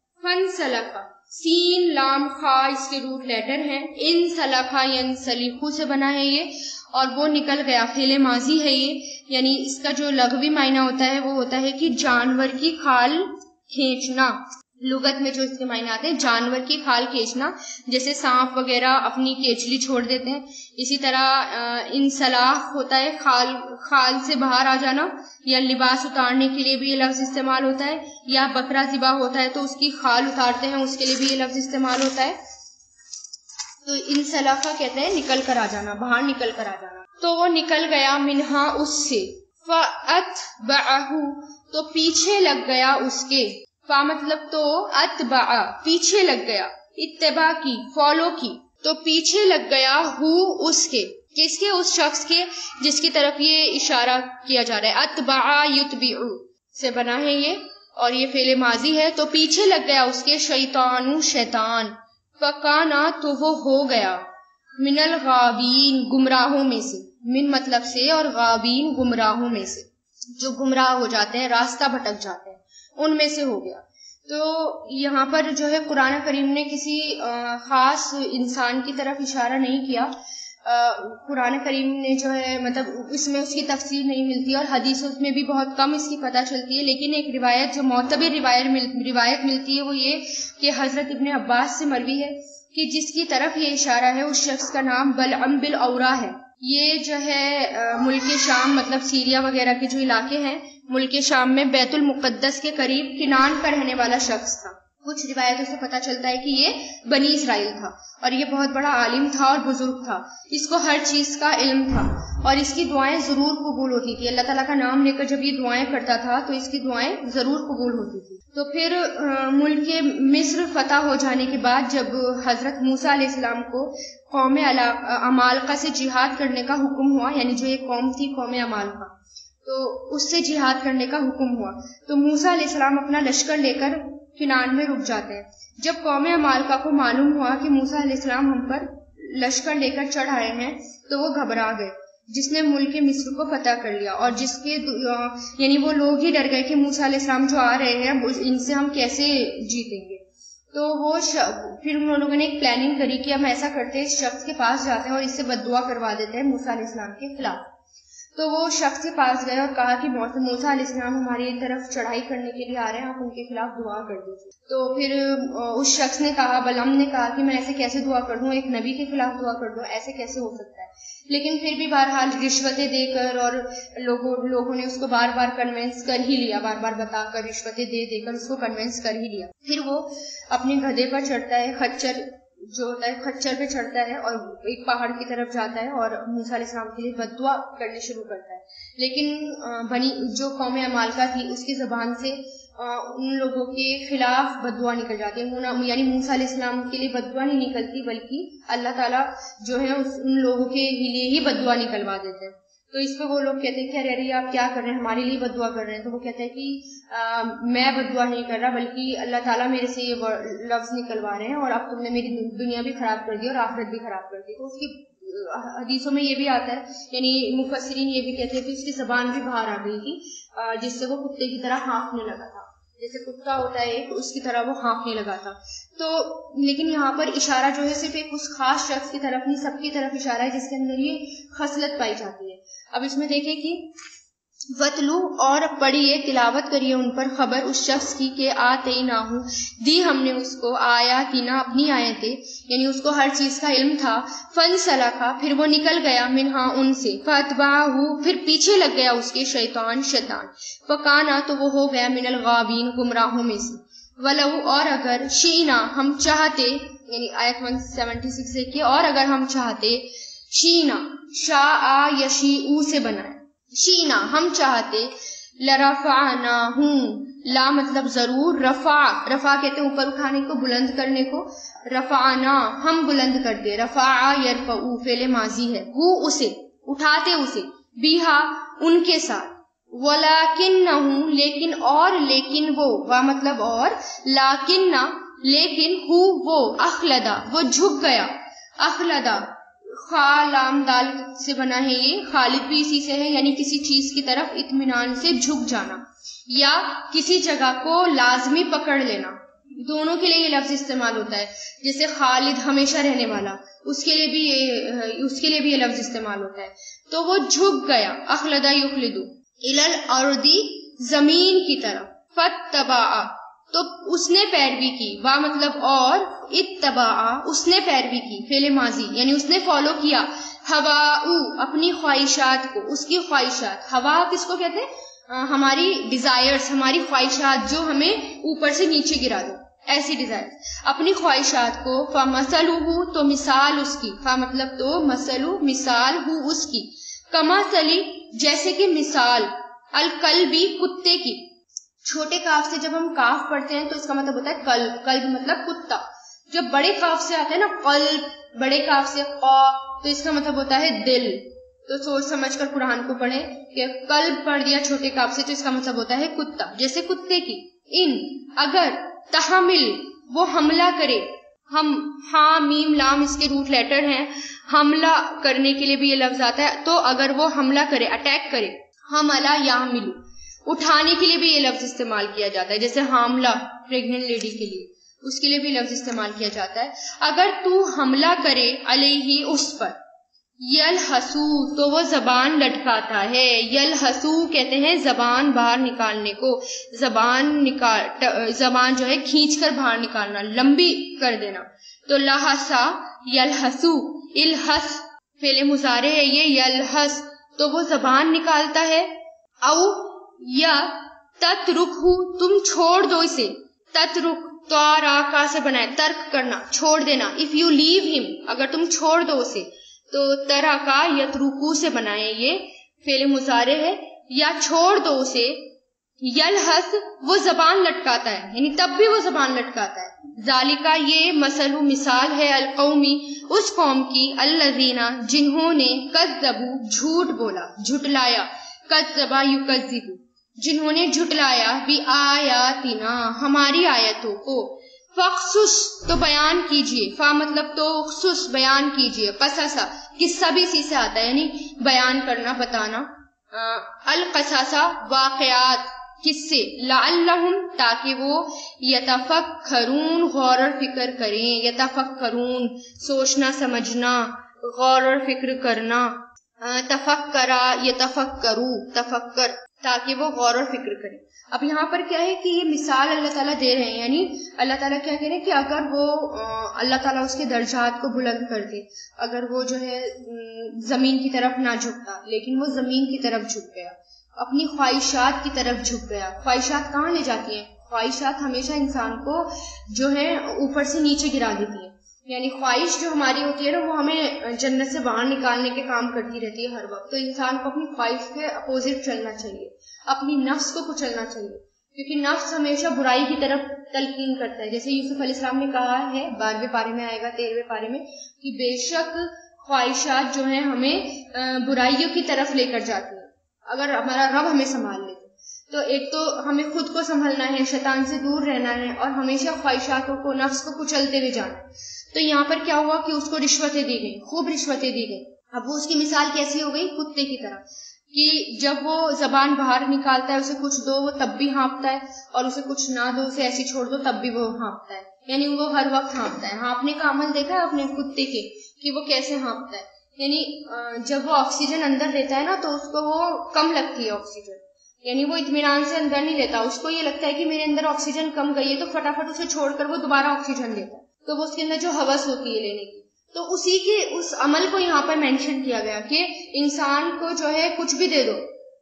فنسلخ سین لام خا اس کے روٹ لیٹر ہیں، انسلخ ینسلخ سے بنا ہے یہ، اور وہ نکل گیا فعل ماضی ہے یہ، یعنی اس کا جو لغوی معنی ہوتا ہے وہ ہوتا ہے کہ جانور کی کھال کھینچنا، لغت میں جو اس کے معنی آتے ہیں جانور کی کھال کھینچنا، جیسے سانپ وغیرہ اپنی کیچلی چھوڑ دیتے ہیں، اسی طرح انسلاخ ہوتا ہے کھال کھال سے باہر آ جانا، یا لباس اتارنے کے لیے بھی یہ لفظ استعمال ہوتا ہے، یا بکرا ذبح ہوتا ہے تو اس کی کھال اتارتے ہیں، اس کے لیے بھی یہ لفظ استعمال ہوتا ہے۔ تو انسلاخ کہتے ہیں نکل کر آ جانا، باہر نکل کر آ جانا، تو وہ نکل گیا منہا اس سے، فَأَتْبَعَهُ تو پیچھے لگ گیا اس کے، فا مطلب تو، اتبع پیچھے لگ گیا، اتباع کی فالو کی، تو پیچھے لگ گیا ہو اس کے، کس کے؟ اس شخص کے جس کی طرف یہ اشارہ کیا جا رہا ہے، اتبع یتبع سے بنا ہے یہ، اور یہ فعل ماضی ہے، تو پیچھے لگ گیا اس کے، شیطان شیطان، فکانا تو وہ ہو گیا، من الغابین گمراہوں میں سے، من مطلب سے اور غابین گمراہوں میں سے، جو گمراہ ہو جاتے ہیں، راستہ بھٹک جاتے ہیں، ان میں سے ہو گیا۔ تو یہاں پر جو ہے قرآن کریم نے کسی خاص انسان کی طرف اشارہ نہیں کیا. قرآن کریم نے جو ہے مطلب اس میں اس کی تفسیر نہیں ملتی اور حدیثوں میں بھی بہت کم اس کی پتہ چلتی ہے. لیکن ایک روایت جو معتبر روایت مل روایت ملتی ہے وہ یہ کہ حضرت ابن عباس سے مروی ہے کہ جس کی طرف یہ اشارہ ہے اس شخص کا نام بلعم بالعورا ہے. یہ جو ہے ملک شام مطلب سیریا وغیرہ کے جو علاقے ہیں ملک شام میں بیت المقدس کے قریب کنان کا رہنے والا شخص تھا. کچھ روایتوں سے پتہ چلتا ہے کہ یہ بنی اسرائیل تھا اور یہ بہت بڑا عالم تھا اور بزرگ تھا. اس کو ہر چیز کا علم تھا اور اس کی دعائیں ضرور قبول ہوتی تھی. اللہ تعالیٰ کا نام لے کر جب یہ دعائیں کرتا تھا تو اس کی دعائیں ضرور قبول ہوتی تھی. تو پھر ملک مصر فتح ہو جانے کے بعد جب حضرت موسیٰ علیہ السلام کو قوم عمالقہ سے جہاد کرنے کا حکم ہوا، یعنی جو ایک قوم تھی قوم عمالقہ، تو اس سے جہاد کرنے کا حکم ہوا، تو موسیٰ علیہ السلام اپنا لشکر لے کر کنان میں رک جاتے ہیں. جب قوم عمالقہ کو معلوم ہوا کہ موسیٰ علیہ السلام ہم پر لشکر لے کر چڑھ آئے ہیں تو وہ گھبرا گئے، جس نے ملک مصر کو فتح کر لیا. اور جس کے یعنی وہ لوگ ہی ڈر گئے کہ موسیٰ علیہ السلام جو آ رہے ہیں ان سے ہم کیسے جیتیں گے. تو وہ ش... پھر ان لوگوں نے ایک پلاننگ کری کہ ہم ایسا کرتے ہیں اس شخص کے پاس جاتے ہیں اور اس سے بد دعا کروا دیتے ہیں موسیٰ علیہ السلام کے خلاف. تو وہ شخص کے پاس گئے اور کہا کہ موسیٰ علیہ السلام ہماری طرف چڑھائی کرنے کے لیے آ رہے ہیں، آپ ان کے خلاف دعا کر دیجیے. تو پھر اس شخص نے کہا، بلعم نے کہا کہ میں ایسے کیسے دعا کر دوں، ایک نبی کے خلاف دعا کر دوں، ایسے کیسے ہو سکتا ہے. لیکن پھر بھی بہرحال رشوتیں دے کر اور لوگوں لوگوں نے اس کو بار بار کنونس کر ہی لیا، بار بار بتا کر رشوتیں دے دے کر اس کو کنونس کر ہی لیا. پھر وہ اپنے گدھے پر چڑھتا ہے، خچر جو ہوتا ہے خچر پہ چڑھتا ہے اور ایک پہاڑ کی طرف جاتا ہے اور موسیٰ علیہ السلام کے لیے بد دعا کرنے شروع کرتا ہے. لیکن بنی جو قوم عمالقہ تھی اس کی زبان سے ان لوگوں کے خلاف بد دعا نکل جاتی ہے، یعنی موسیٰ علیہ السلام کے لیے بد دعا نہیں نکلتی بلکہ اللہ تعالیٰ جو ہے ان لوگوں کے لیے ہی بد دعا نکلوا دیتے ہیں. تو اس پہ وہ لوگ کہتے ہیں کہ ارے ارے آپ کیا کر رہے ہیں، ہمارے لیے بد دعا کر رہے ہیں. تو وہ کہتے ہیں کہ میں بد دعا نہیں کر رہا بلکہ اللہ تعالیٰ میرے سے یہ لفظ نکلوا رہے ہیں اور اب تم نے میری دنیا بھی خراب کر دی اور آخرت بھی خراب کر دی. تو اس کی حدیثوں میں یہ بھی آتا ہے، یعنی مفسرین یہ بھی کہتے ہیں کہ اس کی زبان بھی باہر آ گئی تھی جس سے وہ کتے کی طرح ہانفنے لگا تھا، جیسے کتا ہوتا ہے ایک اس کی طرح وہ ہانفنے لگا تھا. تو لیکن یہاں پر اشارہ جو ہے صرف ایک اس خاص شخص کی طرف نہیں، سب کی طرف اشارہ ہے جس کے اندر یہ خصلت پائی جاتی ہے. اب اس میں دیکھیں کہ وَتْلُو اور پڑھیے تلاوت کریے ان پر خبر اس شخص کی کہ آتیناہو دی ہم نے اس کو آیاتنا اپنی آیتیں، یعنی اس کو ہر چیز کا علم تھا. فَانْسَلَخَ پھر وہ نکل گیا منہا ان سے، فَأَتْبَعَهُ پھر پیچھے لگ گیا اس کے شیطان شیطان، فَكَانَ تو وہ ہو گیا من الغاوین گمراہوں میں سے. وَلَوْ اور اگر شِئْنَا ہم چاہتے، یعنی آیت ایک سو چھہتر سے کہ اور اگر ہم چاہتے، شِئْنَا شاء یشیء سے بنائے، شینا ہم چاہتے، لرفعناہ لا مطلب ضرور، رفع رفع کہتے ہیں اوپر اٹھانے کو، بلند کرنے کو، رفعنا ہم بلند کرتے، رفع یرفع فعل ماضی ہے، وہ اسے اٹھاتے اسے، بیہا ان کے ساتھ، ولیکنہ لیکن اور لیکن وہ وا مطلب اور، لاکنہ لیکن ہو وہ، اخلدا وہ جھک گیا، اخلدا خا لام دال سے بنا ہے یہ، خالد بھی اسی سے ہے، یعنی کسی چیز کی طرف اطمینان سے جھک جانا یا کسی جگہ کو لازمی پکڑ لینا. دونوں کے لیے یہ لفظ استعمال ہوتا ہے. جیسے خالد ہمیشہ رہنے والا، اس کے لیے بھی یہ اس کے لیے بھی یہ لفظ استعمال ہوتا ہے. تو وہ جھک گیا، اخلدا یخلدو الال اردی زمین کی طرف، فتبع تو اس نے پیروی کی، وا مطلب اور، اتبع اس نے پیروی کی فعل ماضی یعنی اس نے فالو کیا، ہواؤ اپنی خواہشات کو، اس کی خواہشات. ہوا کس کو کہتے ہیں؟ ہماری ڈیزائرز، ہماری خواہشات جو ہمیں اوپر سے نیچے گرا دو، ایسی ڈیزائرز، اپنی خواہشات کو. فمثلہ تو مثال اس کی، فا مطلب تو، مثلو مثال ہو اس کی، کمثلی جیسے کہ مثال، الکلبی کتے کی. چھوٹے کاف سے جب ہم کاف پڑھتے ہیں تو اس کا مطلب ہوتا ہے قلب، قلب مطلب کتا. جب بڑے کاف سے آتا ہے نا قلب، بڑے کاف سے قا، تو اس کا مطلب ہوتا ہے دل. تو سوچ سمجھ کر قرآن کو پڑھیں کہ قلب پڑھ دیا چھوٹے کاف سے تو اس کا مطلب ہوتا ہے کتا، جیسے کتے کی. ان اگر تحمل وہ حملہ کرے، ہم ہاں میم لام اس کے روٹ لیٹر ہیں، حملہ کرنے کے لیے بھی یہ لفظ آتا ہے. تو اگر وہ حملہ کرے، اٹیک کرے، حملہ یحملو اٹھانے کے لیے بھی یہ لفظ استعمال کیا جاتا ہے، جیسے حاملہ پریگننٹ لیڈی کے لیے اس کے لیے بھی لفظ استعمال کیا جاتا ہے. اگر تو حملہ کرے علیہ اس پر، یلحسو تو وہ زبان لٹکاتا ہے. یلحسو کہتے ہیں زبان باہر نکالنے کو، زبان نکال زبان جو ہے کھینچ کر باہر نکالنا، لمبی کر دینا. تو لحسا یلحسو، الحس فعل مضارع ہے یہ، یلحس تو وہ زبان نکالتا ہے. او یا تترکہ تم چھوڑ دو اسے، تترک تو کا سے بنائے ترک کرنا، چھوڑ دینا. اف یو لیو ہم اگر تم چھوڑ دو اسے، تو ترا کا یترکو سے بنائے، یہ فعل مضارع ہے. یا چھوڑ دو اسے، یلحس وہ زبان لٹکاتا ہے، یعنی تب بھی وہ زبان لٹکاتا ہے. ذالکا یہ مثل مثال ہے، القومی اس قوم کی، الذین جنہوں نے کذبوا جھوٹ بولا جھٹلایا، کذبا یکذبوا جنہوں نے جھٹلایا، بھی آیاتنا ہماری آیتوں کو. فقصص تو بیان کیجئے، فا مطلب تو خصوص بیان کیجئے، قصصا قصہ بھی اسی سے آتا ہے یعنی بیان کرنا بتانا. القصصا واقعات قصے، لعلہم تاکہ وہ یتفکرون غور اور فکر کریں، یتفکرون سوچنا سمجھنا، غور اور فکر کرنا. تفکرا یتفکرو تفکر تاکہ وہ غور اور فکر کریں. اب یہاں پر کیا ہے کہ یہ مثال اللہ تعالیٰ دے رہے ہیں، یعنی اللہ تعالیٰ کیا کہہ رہے ہیں کہ اگر وہ اللہ تعالیٰ اس کے درجات کو بلند کر دے، اگر وہ جو ہے زمین کی طرف نہ جھکتا، لیکن وہ زمین کی طرف جھک گیا، اپنی خواہشات کی طرف جھک گیا. خواہشات کہاں لے جاتی ہیں؟ خواہشات ہمیشہ انسان کو جو ہے اوپر سے نیچے گرا دیتی ہیں. یعنی خواہش جو ہماری ہوتی ہے نا، وہ ہمیں جنت سے باہر نکالنے کے کام کرتی رہتی ہے ہر وقت. تو انسان کو اپنی خواہش کے اپوزٹ چلنا چاہیے، اپنی نفس کو کچلنا چاہیے، کیونکہ نفس ہمیشہ برائی کی طرف تلقین کرتا ہے. جیسے یوسف علیہ السلام نے کہا ہے، بارہویں پارے میں آئے گا، تیرہویں پارے میں، کہ بے شک خواہشات جو ہیں ہمیں برائیوں کی طرف لے کر جاتی ہیں اگر ہمارا رب ہمیں سنبھال لے. تو ایک تو ہمیں خود کو سنبھلنا ہے، شیطان سے دور رہنا ہے، اور ہمیشہ خواہشاتوں کو، نفس کو کچلتے ہوئے جانا ہے. تو یہاں پر کیا ہوا کہ اس کو رشوتیں دی گئی، خوب رشوتیں دی گئی. اب وہ اس کی مثال کیسی ہو گئی؟ کتے کی طرح، کہ جب وہ زبان باہر نکالتا ہے، اسے کچھ دو وہ تب بھی ہانپتا ہے، اور اسے کچھ نہ دو، اسے ایسی چھوڑ دو تب بھی وہ ہانپتا ہے. یعنی وہ ہر وقت ہانپتا ہے. ہانپنے کا عمل دیکھا ہے اپنے کتے کے کہ وہ کیسے ہانپتا ہے. یعنی جب وہ آکسیجن اندر لیتا ہے نا تو اس کو وہ کم لگتی ہے آکسیجن، یعنی وہ اطمینان سے اندر نہیں لیتا. اس کو یہ لگتا ہے کہ میرے اندر آکسیجن کم گئی ہے، تو فٹافٹ اسے چھوڑ کر وہ دوبارہ آکسیجن لیتا ہے. تو وہ اس کے اندر جو ہوس ہوتی ہے لینے کی، تو اسی کے اس عمل کو یہاں پر مینشن کیا گیا کہ انسان کو جو ہے کچھ بھی دے دو،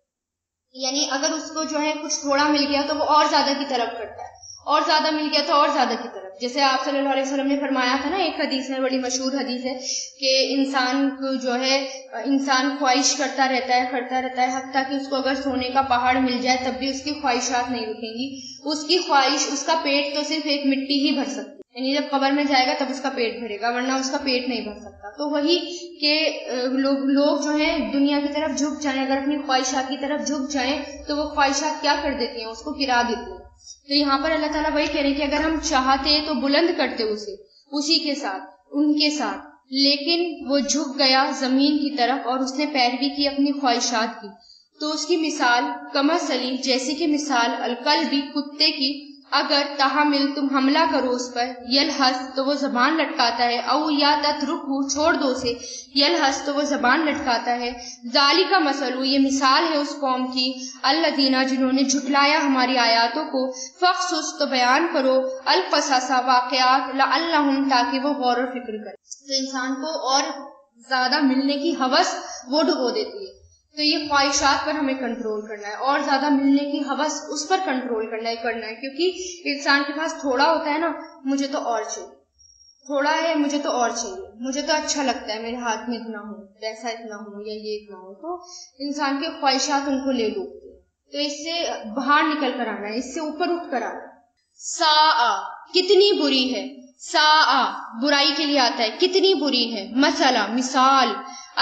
یعنی اگر اس کو جو ہے کچھ تھوڑا مل گیا تو وہ اور زیادہ کی طرف کرتا ہے، اور زیادہ مل گیا تو اور زیادہ کی طرف. جیسے آپ صلی اللہ علیہ وسلم نے فرمایا تھا نا، ایک حدیث ہے، بڑی مشہور حدیث ہے، کہ انسان کو جو ہے انسان خواہش کرتا رہتا ہے کرتا رہتا ہے حتیٰ کہ اس کو اگر سونے کا پہاڑ مل جائے تب بھی اس کی خواہشات نہیں رکیں گی. اس کی خواہش، اس کا پیٹ تو صرف ایک مٹی ہی بھر سکتی، یعنی جب قبر میں جائے گا تب اس کا پیٹ بھرے گا، ورنہ اس کا پیٹ نہیں بھر سکتا. تو وہی کہ لوگ لوگ جو ہیں دنیا کی طرف جھک جائیں، اگر اپنی خواہشات کی طرف جھک جائیں تو وہ خواہشات کیا کر دیتی ہیں؟ اس کو گرا دیتی ہیں. تو یہاں پر اللہ تعالیٰ وہی کہہ رہے ہیں کہ اگر ہم چاہتے تو بلند کرتے اسے اسی کے ساتھ، ان کے ساتھ، لیکن وہ جھک گیا زمین کی طرف اور اس نے پیروی کی اپنی خواہشات کی. تو اس کی مثال کمثلی جیسے کہ مثال الکلبی کتے کی، اگر تحمل تم حملہ کرو اس پر، یلحس تو وہ زبان لٹکاتا ہے، او یا تترکہ چھوڑ دو اسے، یلحس تو وہ زبان لٹکاتا ہے. ذالک مثل یہ مثال ہے اس قوم کی، الذین جنہوں نے جھٹلایا ہماری آیاتوں کو، فقصص تو بیان کرو، القصص واقعات، لعلہم تاکہ وہ غور و فکر کرے. تو انسان کو اور زیادہ ملنے کی ہوس وہ ڈبو دیتی ہے. تو یہ خواہشات پر ہمیں کنٹرول کرنا ہے، اور زیادہ ملنے کی ہوس اس پر کنٹرول کرنا ہے کرنا ہے کیونکہ انسان کے پاس تھوڑا ہوتا ہے نا، مجھے تو اور چاہیے، تھوڑا ہے مجھے تو اور چاہیے، مجھے تو اچھا لگتا ہے میرے ہاتھ میں اتنا ہو، پیسہ اتنا ہو، یا یہ اتنا ہو. تو انسان کے خواہشات ان کو لے ڈوبتے ہیں. تو اس سے باہر نکل کر آنا ہے، اس سے اوپر اٹھ کر آنا ہے. ساء کتنی بری ہے، ساء برائی کے لیے آتا ہے، کتنی بری ہے. مثلا مثال،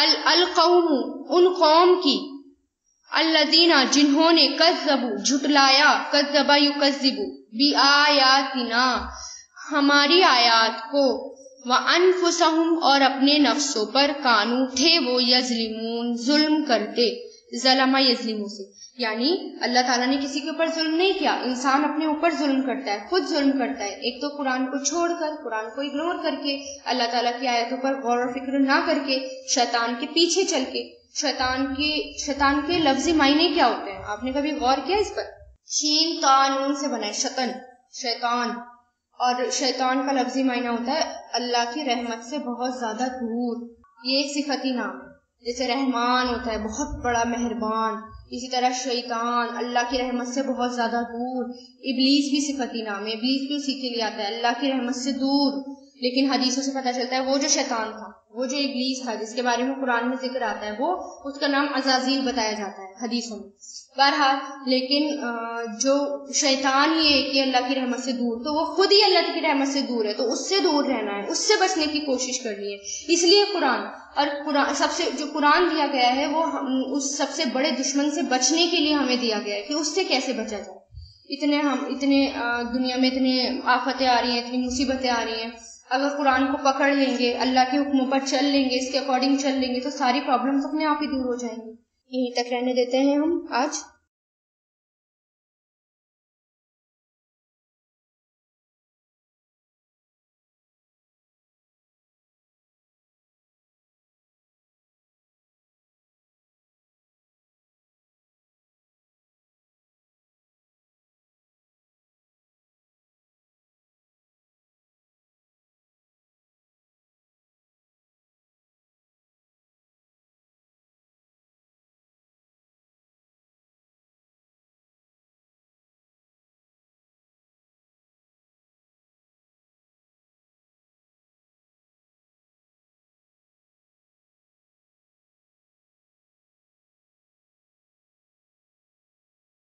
القوم ان قوم کی، الذین جنہوں نے کذبوا جھٹلایا، کذبا یکذبوا بآیاتنا ہماری آیات کو، وانفسہم اور اپنے نفسوں پر، کانو تھے وہ، یظلمون ظلم کرتے. ظلم یظلم سے، یعنی اللہ تعالیٰ نے کسی کے اوپر ظلم نہیں کیا، انسان اپنے اوپر ظلم کرتا ہے، خود ظلم کرتا ہے، ایک تو قرآن کو چھوڑ کر، قرآن کو اگنور کر کے، اللہ تعالیٰ کی آیتوں پر غور و فکر نہ کر کے، شیطان کے پیچھے چل کے۔ شیطان کے شیطان کے لفظی معنی کیا ہوتے ہیں؟ آپ نے کبھی غور کیا اس پر؟ شین تا نون سے بنا ہے شطن، شیطان، اور شیطان کا لفظی معنی ہوتا ہے اللہ کی رحمت سے بہت زیادہ دور۔ یہ ایک صفتی نام ہے، جیسے رحمان ہوتا ہے بہت بڑا مہربان، اسی طرح شیطان اللہ کی رحمت سے بہت زیادہ دور۔ ابلیس بھی صفتی نام ہے، ابلیس بھی اسی کے لیے آتا ہے اللہ کی رحمت سے دور، لیکن حدیثوں سے پتہ چلتا ہے وہ جو شیطان تھا، وہ جو ابلیس تھا جس کے بارے میں قرآن میں ذکر آتا ہے، وہ اس کا نام عزازیل بتایا جاتا ہے حدیثوں میں۔ بہرحال لیکن جو شیطان ہی ہے کہ اللہ کی رحمت سے دور، تو وہ خود ہی اللہ کی رحمت سے دور ہے، تو اس سے دور رہنا ہے، اس سے بچنے کی کوشش کرنی ہے۔ اس لیے قرآن اور قرآن سب سے جو قرآن دیا گیا ہے وہ اس سب سے بڑے دشمن سے بچنے کے لیے ہمیں دیا گیا ہے کہ اس سے کیسے بچا جائے۔ اتنے ہم اتنے دنیا میں اتنے آفتیں آ رہی ہیں، اتنی مصیبتیں آ رہی ہیں، اگر قرآن کو پکڑ لیں گے، اللہ کے حکموں پر چل لیں گے، اس کے اکارڈنگ چل لیں گے، تو ساری پرابلمس اپنے آپ ہی دور ہو جائیں گی۔ یہیں تک رہنے دیتے ہیں ہم آج۔